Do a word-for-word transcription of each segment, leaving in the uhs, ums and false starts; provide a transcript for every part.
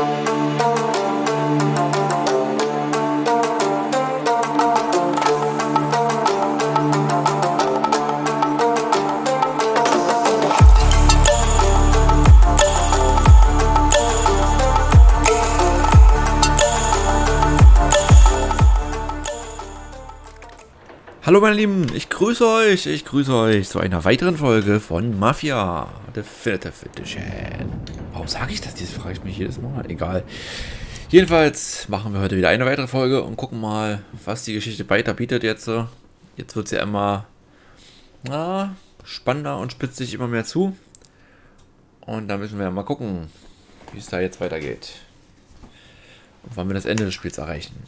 Hallo meine Lieben, ich grüße euch, ich grüße euch zu einer weiteren Folge von Mafia Definitive Edition. Warum sage ich das? Das frage ich mich jedes Mal. Egal. Jedenfalls machen wir heute wieder eine weitere Folge und gucken mal, was die Geschichte weiter bietet jetzt. Jetzt wird sie ja immer na, spannender und spitzt sich immer mehr zu. Und da müssen wir mal gucken, wie es da jetzt weitergeht. Und wann wir das Ende des Spiels erreichen.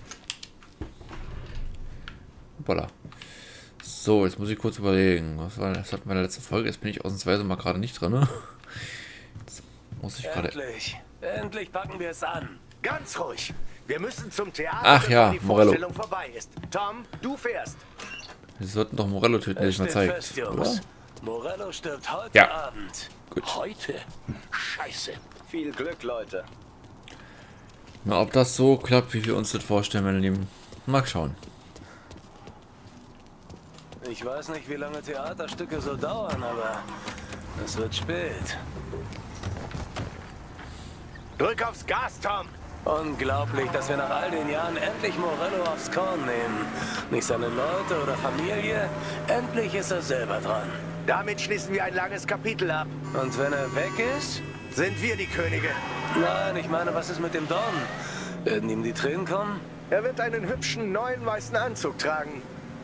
Hoppala. So, jetzt muss ich kurz überlegen. Was war das? Hatten wir in der letzten Folge. Jetzt bin ich ausnahmsweise mal gerade nicht drin. Jetzt muss ich gerade. Endlich, endlich packen wir es an. Ganz ruhig. Wir müssen zum Theater, ach ja, die Morello. Vorstellung vorbei ist. Tom, du fährst. Wir sollten doch Morello töten, der sich mal zeigt. Fest, Jungs. Morello stirbt heute Ja. Abend. Gut. Heute? Scheiße. Viel Glück, Leute. Na, ob das so klappt, wie wir uns das vorstellen, meine Lieben. Mal schauen. Ich weiß nicht, wie lange Theaterstücke so dauern, aber es wird spät. Drück aufs Gas, Tom. Unglaublich, dass wir nach all den Jahren endlich Morello aufs Korn nehmen. Nicht seine Leute oder Familie. Endlich ist er selber dran. Damit schließen wir ein langes Kapitel ab. Und wenn er weg ist? Sind wir die Könige. Nein, ich meine, was ist mit dem Don? Werden ihm die Tränen kommen? Er wird einen hübschen neuen weißen Anzug tragen.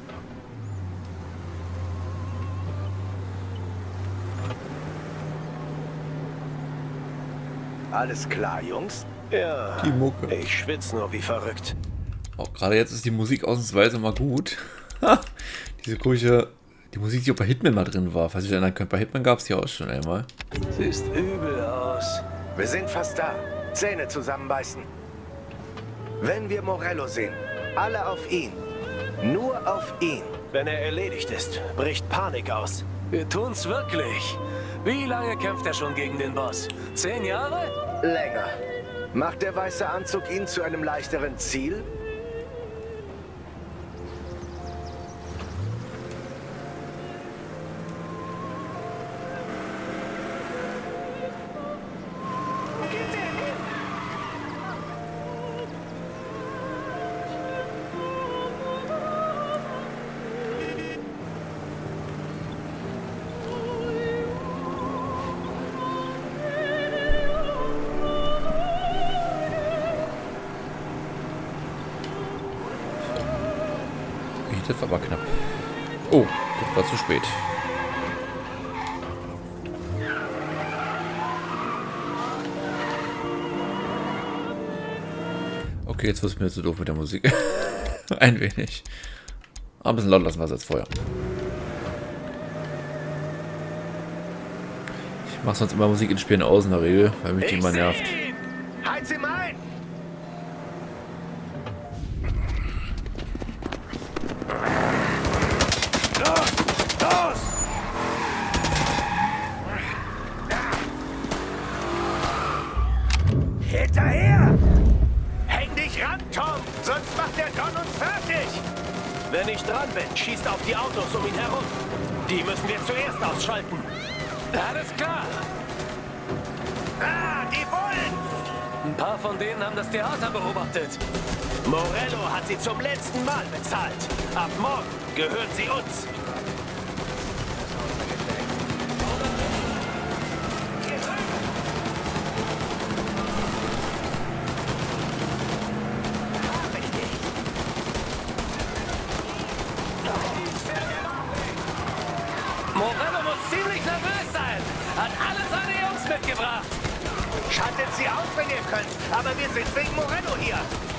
Alles klar, Jungs? Ja, Die Mucke. ich schwitze nur wie verrückt. Auch gerade jetzt ist die Musik ausnahmsweise mal gut. Diese komische, die Musik, die auch bei Hitman mal drin war. Falls ihr euch erinnern könnt, bei Hitman gab es die auch schon einmal. Siehst übel aus. Wir sind fast da. Zähne zusammenbeißen. Wenn wir Morello sehen, alle auf ihn. Nur auf ihn. Wenn er erledigt ist, bricht Panik aus. Wir tun's wirklich. Wie lange kämpft er schon gegen den Boss? Zehn Jahre? Länger. Macht der weiße Anzug ihn zu einem leichteren Ziel? Das war aber knapp. Oh, das war zu spät. Okay, jetzt wird es mir zu doof mit der Musik. Ein wenig. Aber ein bisschen laut lassen wir es als vorher. Ich mache sonst immer Musik in Spielen aus in der Regel, weil mich die immer nervt. Heiz ihm ein! Hinterher! Häng dich ran, Tom! Sonst macht der Don uns fertig! Wenn ich dran bin, schießt auf die Autos um ihn herum. Die müssen wir zuerst ausschalten. Alles klar. Ah, die Bullen! Ein paar von denen haben das Theater beobachtet. Morello hat sie zum letzten Mal bezahlt. Ab morgen gehören sie uns. Morello muss ziemlich nervös sein. Hat alle seine Jungs mitgebracht. Schaltet sie aus, wenn ihr könnt. Aber wir sind wegen Morello hier.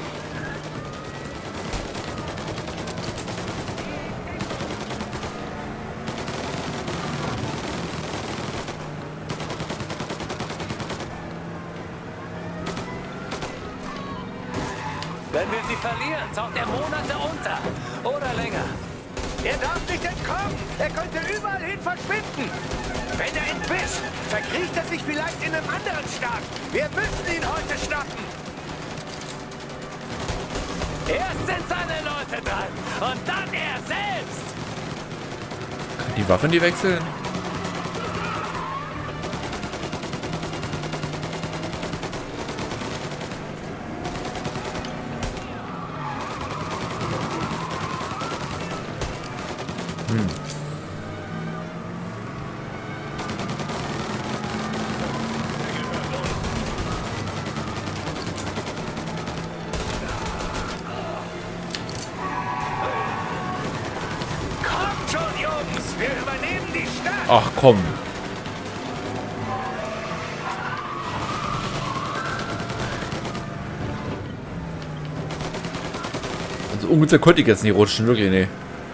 Wenn wir sie verlieren, taucht er Monate unter. Oder länger. Er darf nicht entkommen. Er könnte überall hin verschwinden. Wenn er entwischt, verkriecht er sich vielleicht in einem anderen Staat. Wir müssen ihn heute stoppen. schaffen. Erst sind seine Leute dran und dann er selbst. Kann die Waffen die wechseln? Hm. Kommt schon, Jungs, wir übernehmen die Stadt. Ach komm. Also ungefähr konnte ich jetzt nicht rutschen, wirklich, nee.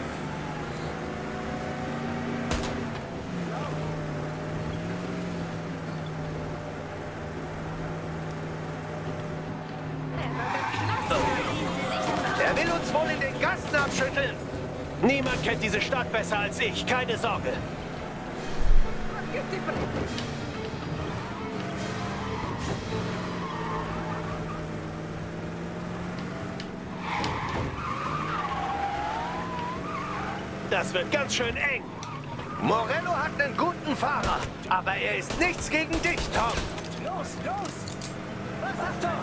Er will uns wohl in den Gassen abschütteln. Niemand kennt diese Stadt besser als ich, keine Sorge. Das wird ganz schön eng. Morello hat einen guten Fahrer, aber er ist nichts gegen dich, Tom. Los, los! Was sagt er?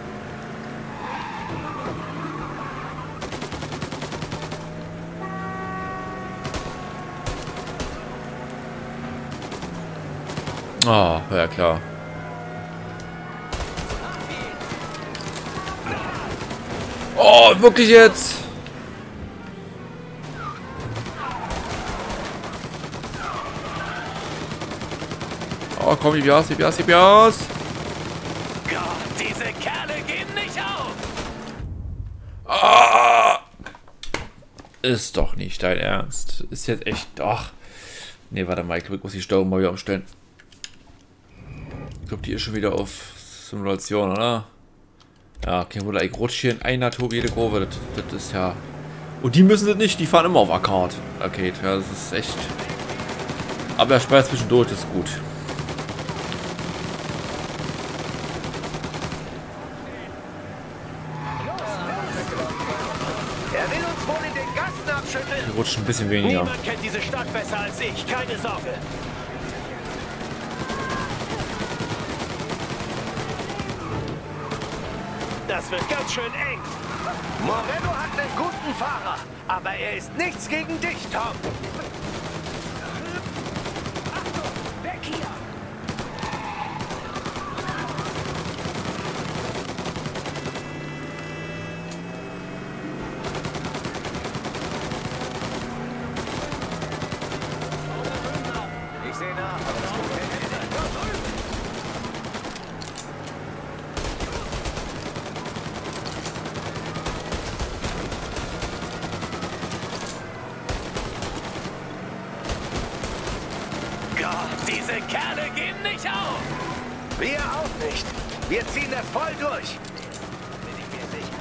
Ah, ja klar. Oh, wirklich jetzt? Oh, komm, gib Gas, gib Gas, gib Gas. Gott, diese Kerle geben nicht auf! Ah! Ist doch nicht dein Ernst. Ist jetzt echt. Ach. Nee, warte mal, ich muss die Steuerung mal wieder umstellen. Ich glaube, die ist schon wieder auf Simulation, oder? Ja, okay, wohl, ich rutsche hier in einer Tour jede Kurve. Das, das ist ja. Und die müssen das nicht, die fahren immer auf Arcade. Arcade, ja, das ist echt. Aber er speiert zwischendurch, das ist gut. Er will uns wohl in den Gassen abschütteln. Die rutschen ein bisschen weniger. Niemand kennt diese Stadt besser als ich, keine Sorge. Das wird ganz schön eng. Morello hat einen guten Fahrer, aber er ist nichts gegen dich, Tom. Achtung, weg hier! Ich sehe nach, aber das Problem Gott, diese Kerle geben nicht auf! wir auch nicht. Wir ziehen das voll durch. Bin ich mir sicher.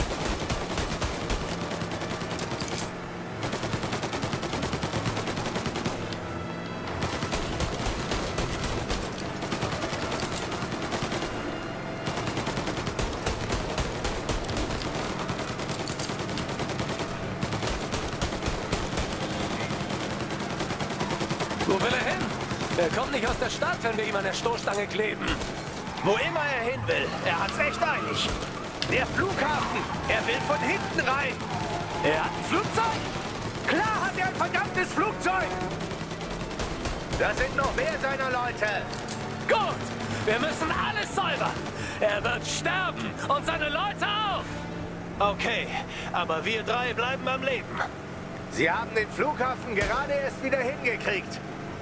Wo will er hin? Er kommt nicht aus der Stadt, wenn wir ihm an der Stoßstange kleben. Wo immer er hin will, er hat's echt eilig. Der Flughafen, er will von hinten rein. Er hat ein Flugzeug? Klar hat er ein verdammtes Flugzeug. Da sind noch mehr seiner Leute. Gut, wir müssen alles säubern. Er wird sterben und seine Leute auch. Okay, aber wir drei bleiben am Leben. Sie haben den Flughafen gerade erst wieder hingekriegt.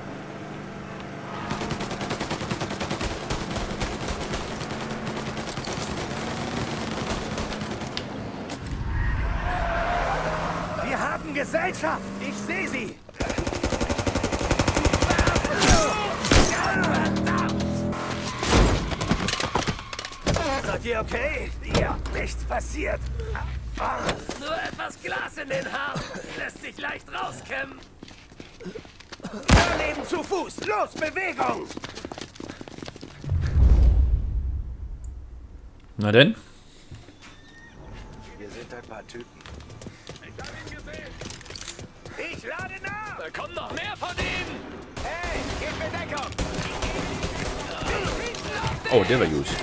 Wir haben Gesellschaft. Ich sehe sie. Seid ihr okay? Ja, nichts passiert. Nur etwas Glas in den Haaren. Lässt sich leicht rauskämmen. Überleben zu Fuß. Los, Bewegung! Na denn? Wir sind ein paar Typen. Ich hab ihn gesehen. Ich lade nach! Da kommen noch mehr von ihnen. Hey, gib mir Deckung! Oh, der war gut.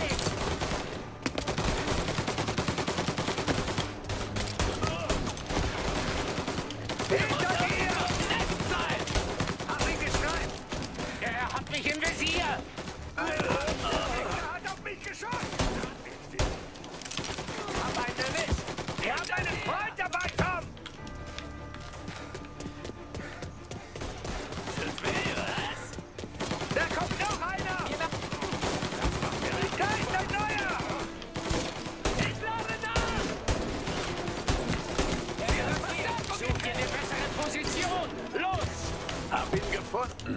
Hinter dir! Hab ihn geschnallt! Er hat mich im Visier. Er hat auf mich geschossen! Hab einen erwischt! Wir haben einen Freund dabei, komm! Da kommt noch einer! Da ist ein neuer! Ich lade nach. Such dir eine bessere Position. Los. Hab ihn gefunden!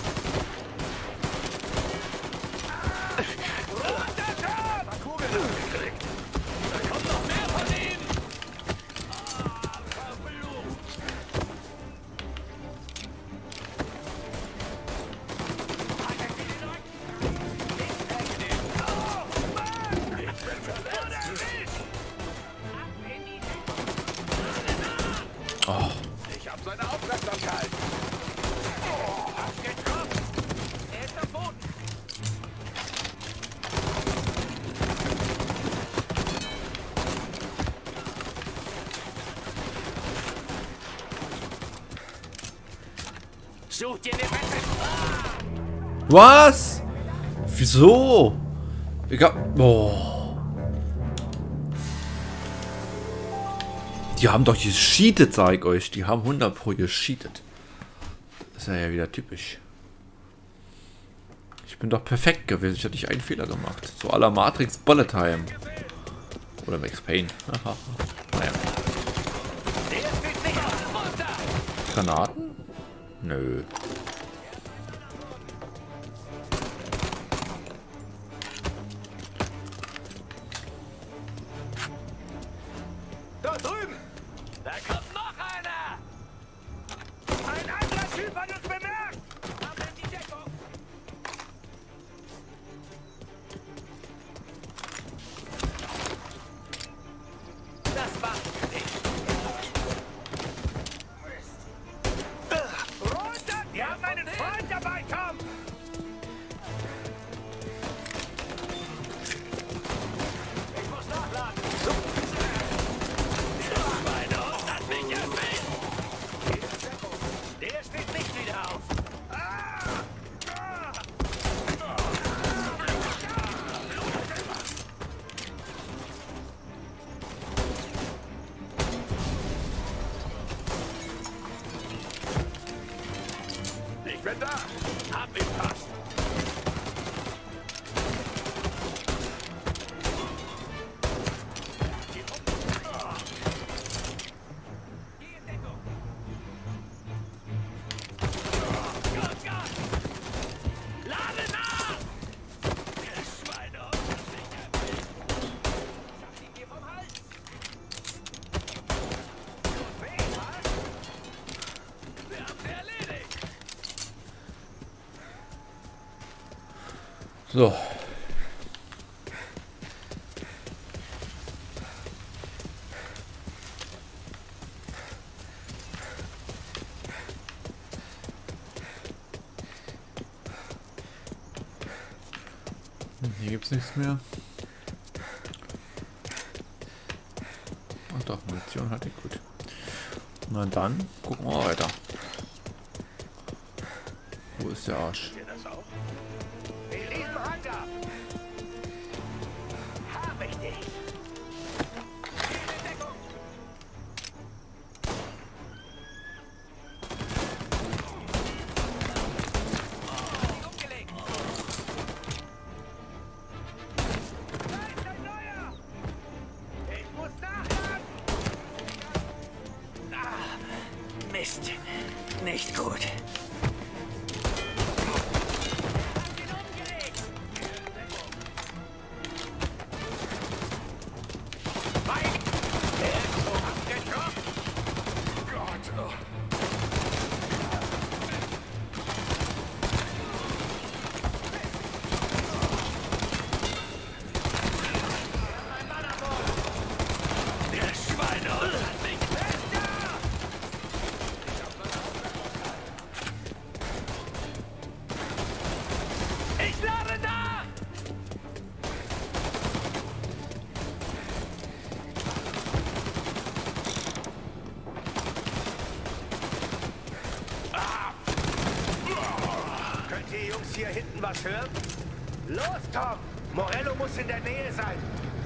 Runter, Kugeln gekriegt! Da kommen noch mehr von ihnen. Ah, verflucht. Oh. Ich hab seine Aufmerksamkeit! Getroffen. Er ist am Boden. Such dir eine bessere. Was? Wieso? Ich hab... Oh. Die haben doch gescheatet, sag ich euch. Die haben hundert pro gescheatet. Das ist ja wieder typisch. Ich bin doch perfekt gewesen. Ich hatte nicht einen Fehler gemacht. So à la Matrix Bullet Time. Oder Max Payne. Naja. Granaten? Nö. Da drüben! Da kommt noch einer. Ein anderer Typ hat uns bemerkt! Ab in die Deckung. Das war's für dich. Runter! Wir haben einen Freund dabei, komm! Ich muss nachladen. Schweinehund hat mich erwischt. Der steht nicht wieder auf. Ich bin da! Hab ihn fast. Geh in Deckung. Gott, Gott. Lade nach. Der Schweinehund hat mich erwischt. Ich hab ihn dir vom Hals. Wir haben sie erledigt. So. Hier gibt's nichts mehr. Ach doch, Munition hatte ich gut. Na dann, gucken wir weiter. Wo ist der Arsch? Ihr das auch? In diesem Hangar! Hab ich dich! Geh in Deckung. Umgelegt. Da ist ein neuer! Ich muss nachladen! Ah, Mist. Nicht gut. das hören? Los, Tom! Morello muss in der Nähe sein.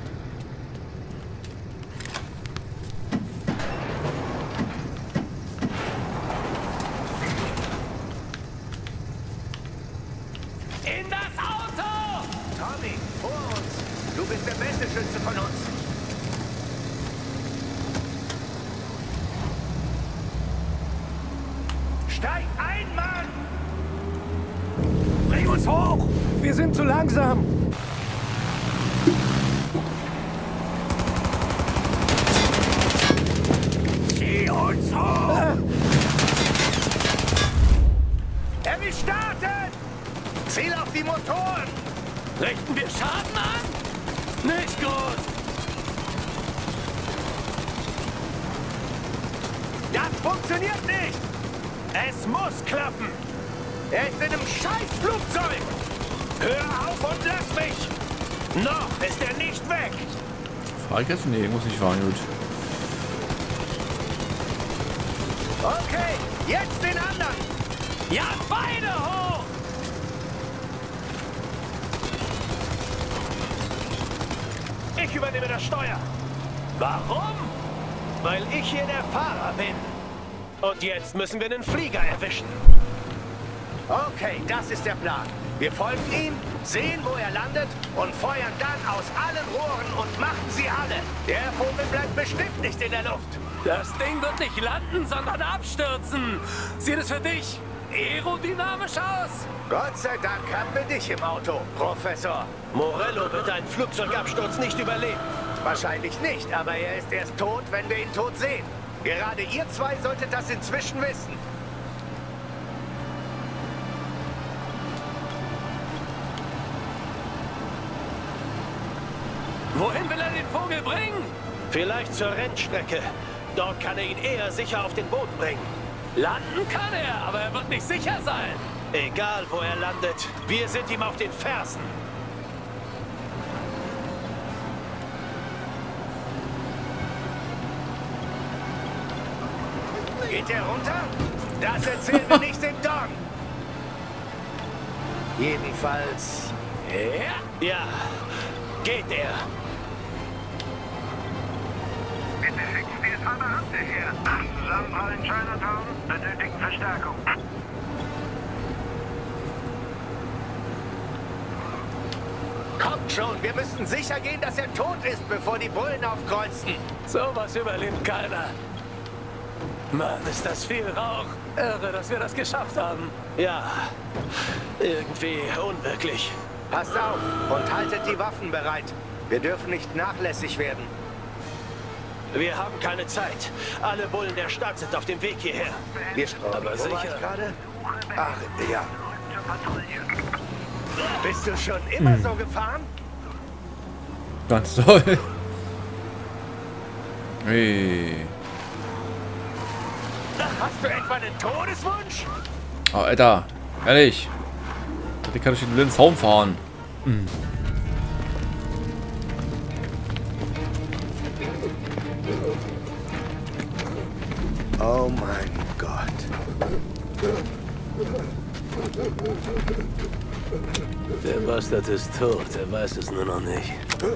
In das Auto! Tommy, vor uns! Du bist der beste Schütze von uns. Steig ein, Mann! Bring uns hoch! Wir sind zu langsam! Zieh uns hoch! Er will starten! Ziel auf die Motoren! Richten wir Schaden an? Nicht gut! Das funktioniert nicht! Es muss klappen! Er ist in einem Scheißflugzeug! Hör auf und lass mich! Noch ist er nicht weg! Fahr ich jetzt? Nee, muss nicht fahren, gut. Okay, jetzt den anderen! Ja, beide hoch! Ich übernehme das Steuer! Warum? Weil ich hier der Fahrer bin. Und jetzt müssen wir den Flieger erwischen. Okay, das ist der Plan. Wir folgen ihm, sehen, wo er landet und feuern dann aus allen Rohren und machen sie alle. Der Vogel bleibt bestimmt nicht in der Luft. Das Ding wird nicht landen, sondern abstürzen. Sieht es für dich aerodynamisch aus? Gott sei Dank haben wir dich im Auto, Professor. Morello wird einen Flugzeugabsturz nicht überleben. Wahrscheinlich nicht, aber er ist erst tot, wenn wir ihn tot sehen. Gerade ihr zwei solltet das inzwischen wissen. Wohin will er den Vogel bringen? Vielleicht zur Rennstrecke. Dort kann er ihn eher sicher auf den Boden bringen. Landen kann er, aber er wird nicht sicher sein. Egal, wo er landet, wir sind ihm auf den Fersen. Geht er runter? Das erzählen wir nicht dem Don. Jedenfalls... Ja? Ja, geht er. Bitte schicken Sie es mal Beamte her. Acht Zusammenfall in Chinatown, benötigen Verstärkung. Kommt schon, wir müssen sicher gehen, dass er tot ist, bevor die Bullen aufkreuzen. Sowas überlebt keiner. Mann, ist das viel Rauch. Irre, dass wir das geschafft haben. Ja, irgendwie unwirklich. Passt auf und haltet die Waffen bereit. Wir dürfen nicht nachlässig werden. Wir haben keine Zeit. Alle Bullen der Stadt sind auf dem Weg hierher. Wir Aber Wo war sicher. ich gerade? Ach, ja. Bist du schon immer Hm. so gefahren? Ganz toll. Hey. Hast du etwa einen Todeswunsch? Oh, Alter. Ehrlich. Die kann durch den blinden Zaun fahren. Hm. Oh mein Gott. Der Bastard ist tot, er weiß es nur noch nicht.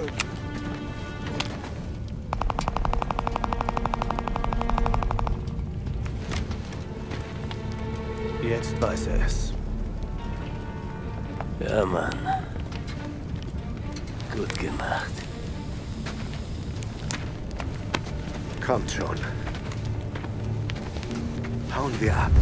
Jetzt weiß er es. Ja, Mann. Gut gemacht. Kommt schon. Hauen wir ab.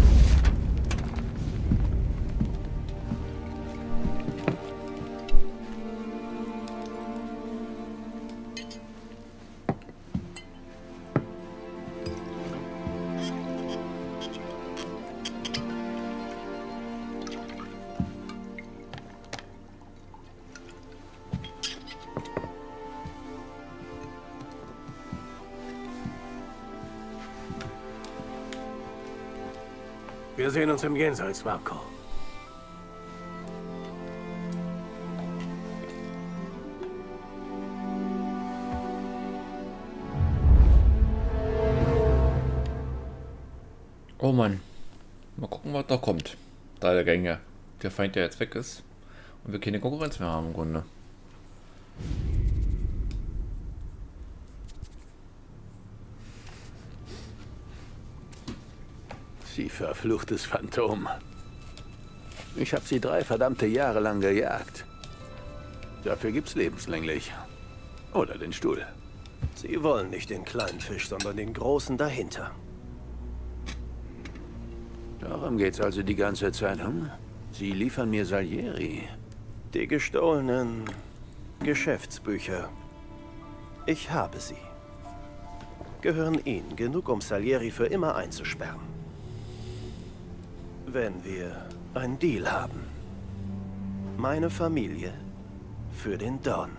Wir sehen uns im Jenseits, Marco. Oh Mann. Mal gucken, was da kommt. Da der Gänge. Der Feind, der jetzt weg ist. Und wir keine Konkurrenz mehr haben im Grunde. Sie verfluchtes Phantom. Ich habe sie drei verdammte Jahre lang gejagt. Dafür gibt's lebenslänglich. Oder den Stuhl. Sie wollen nicht den kleinen Fisch, sondern den großen dahinter. Darum geht's also die ganze Zeit, hm? Sie liefern mir Salieri. Die gestohlenen Geschäftsbücher. Ich habe sie. Gehören Ihnen genug, um Salieri für immer einzusperren. Wenn wir einen Deal haben. Meine Familie für den Don.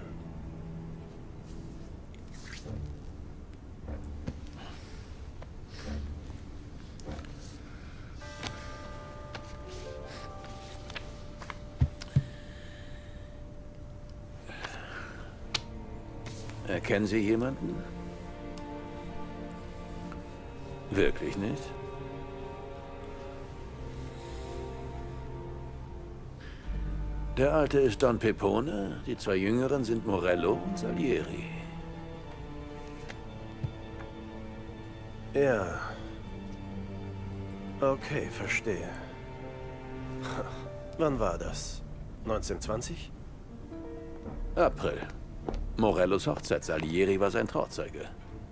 Erkennen Sie jemanden? Wirklich nicht? Der Alte ist Don Pepone, die zwei Jüngeren sind Morello und Salieri. Ja. Okay, verstehe. Wann war das? neunzehnhundertzwanzig? April. Morellos Hochzeit, Salieri war sein Trauzeuge.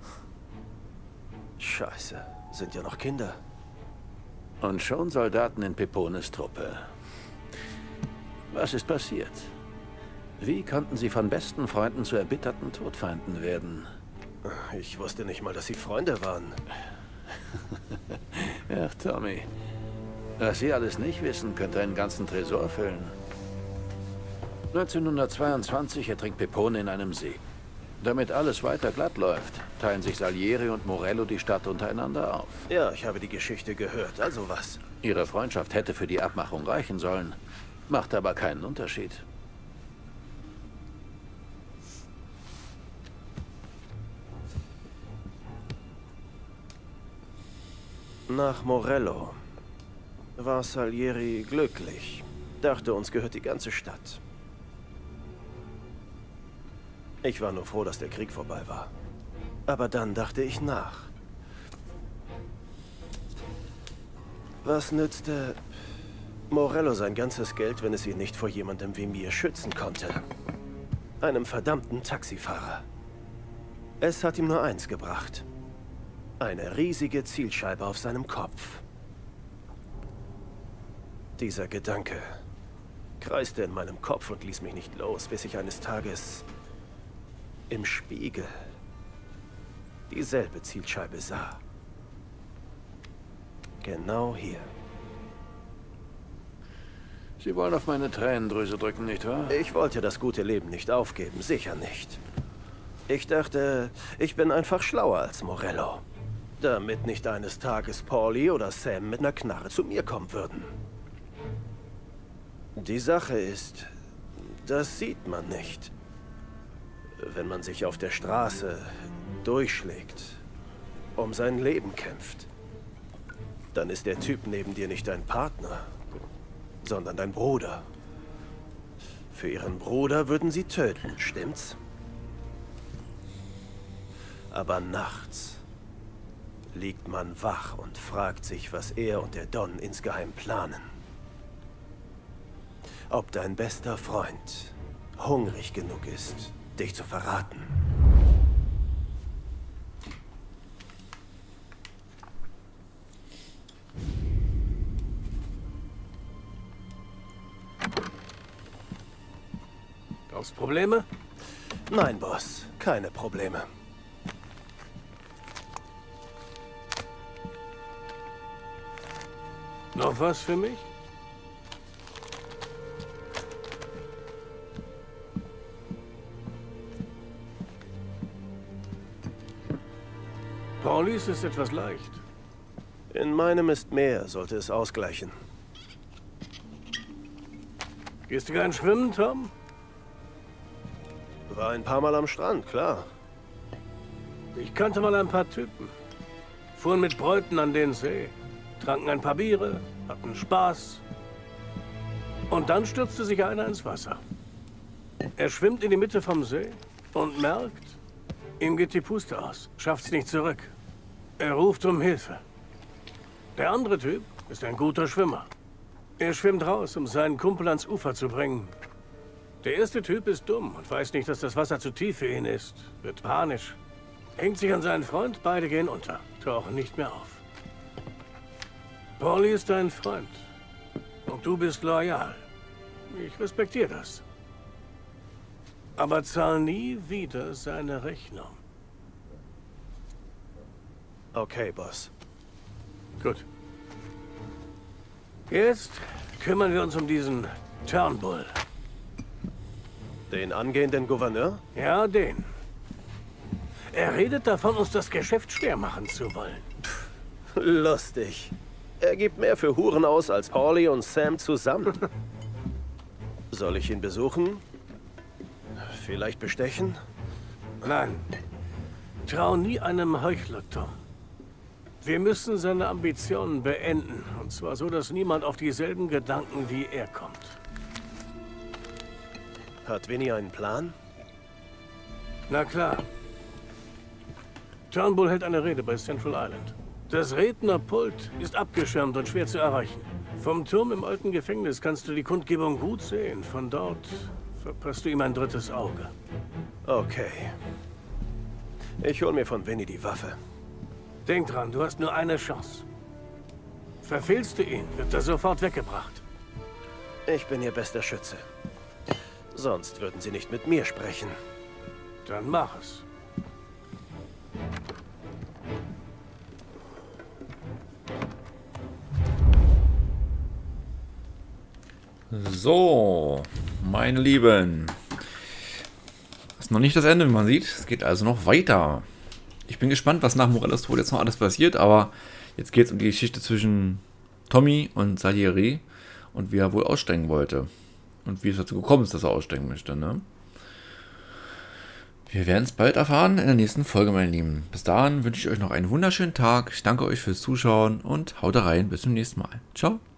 Scheiße, sind ja noch Kinder. Und schon Soldaten in Pepones Truppe. Was ist passiert? Wie konnten Sie von besten Freunden zu erbitterten Todfeinden werden? Ich wusste nicht mal, dass Sie Freunde waren. Ach, Tommy. Was Sie alles nicht wissen, könnte einen ganzen Tresor füllen. neunzehnhundertzweiundzwanzig ertrinkt Pepone in einem See. Damit alles weiter glatt läuft, teilen sich Salieri und Morello die Stadt untereinander auf. Ja, ich habe die Geschichte gehört. Also was? Ihre Freundschaft hätte für die Abmachung reichen sollen, macht aber keinen Unterschied. Nach Morello war Salieri glücklich. Dachte, uns gehört die ganze Stadt. Ich war nur froh, dass der Krieg vorbei war. Aber dann dachte ich nach. Was nützte Morello sein ganzes Geld, wenn es ihn nicht vor jemandem wie mir schützen konnte? Einem verdammten Taxifahrer. Es hat ihm nur eins gebracht. Eine riesige Zielscheibe auf seinem Kopf. Dieser Gedanke kreiste in meinem Kopf und ließ mich nicht los, bis ich eines Tages im Spiegel dieselbe Zielscheibe sah. Genau hier. Sie wollen auf meine Tränendrüse drücken, nicht wahr? Ich wollte das gute Leben nicht aufgeben, sicher nicht. Ich dachte, ich bin einfach schlauer als Morello. Damit nicht eines Tages Paulie oder Sam mit einer Knarre zu mir kommen würden. Die Sache ist, das sieht man nicht. Wenn man sich auf der Straße durchschlägt, um sein Leben kämpft, dann ist der Typ neben dir nicht dein Partner, sondern dein Bruder. Für ihren Bruder würden sie töten, stimmt's? Aber nachts liegt man wach und fragt sich, was er und der Don insgeheim planen. Ob dein bester Freund hungrig genug ist, dich zu verraten. Gab's Probleme? Nein, Boss, keine Probleme. Noch was für mich? Paulis ist etwas leicht. In meinem ist mehr, sollte es ausgleichen. Gehst du gern schwimmen, Tom? War ein paar Mal am Strand, klar. Ich kannte mal ein paar Typen. Fuhren mit Bräuten an den See. Tranken ein paar Biere, hatten Spaß. Und dann stürzte sich einer ins Wasser. Er schwimmt in die Mitte vom See und merkt, ihm geht die Puste aus, schafft's nicht zurück. Er ruft um Hilfe. Der andere Typ ist ein guter Schwimmer. Er schwimmt raus, um seinen Kumpel ans Ufer zu bringen. Der erste Typ ist dumm und weiß nicht, dass das Wasser zu tief für ihn ist. Wird panisch. Hängt sich an seinen Freund, beide gehen unter. Tauchen nicht mehr auf. Paulie ist dein Freund. Und du bist loyal. Ich respektiere das. Aber zahl nie wieder seine Rechnung. Okay, Boss. Gut. Jetzt kümmern wir uns um diesen Turnbull. Den angehenden Gouverneur? Ja, den. Er redet davon, uns das Geschäft schwer machen zu wollen. Lustig. Er gibt mehr für Huren aus als Paulie und Sam zusammen. Soll ich ihn besuchen? Vielleicht bestechen? Nein. Trau nie einem Heuchler, Tom. Wir müssen seine Ambitionen beenden. Und zwar so, dass niemand auf dieselben Gedanken wie er kommt. Hat Vinny einen Plan? Na klar. Turnbull hält eine Rede bei Central Island. Das Rednerpult ist abgeschirmt und schwer zu erreichen. Vom Turm im alten Gefängnis kannst du die Kundgebung gut sehen. Von dort verpasst du ihm ein drittes Auge. Okay. Ich hol mir von Vinny die Waffe. Denk dran, du hast nur eine Chance. Verfehlst du ihn, wird er sofort weggebracht. Ich bin ihr bester Schütze. Sonst würden sie nicht mit mir sprechen. Dann mach es. So, meine Lieben. Das ist noch nicht das Ende, wie man sieht. Es geht also noch weiter. Ich bin gespannt, was nach Morellas Tod jetzt noch alles passiert, aber jetzt geht es um die Geschichte zwischen Tommy und Salieri und wie er wohl aussteigen wollte. Und wie es dazu gekommen ist, dass er aussteigen möchte, ne? Wir werden es bald erfahren in der nächsten Folge, meine Lieben. Bis dahin wünsche ich euch noch einen wunderschönen Tag. Ich danke euch fürs Zuschauen und haut rein. Bis zum nächsten Mal. Ciao.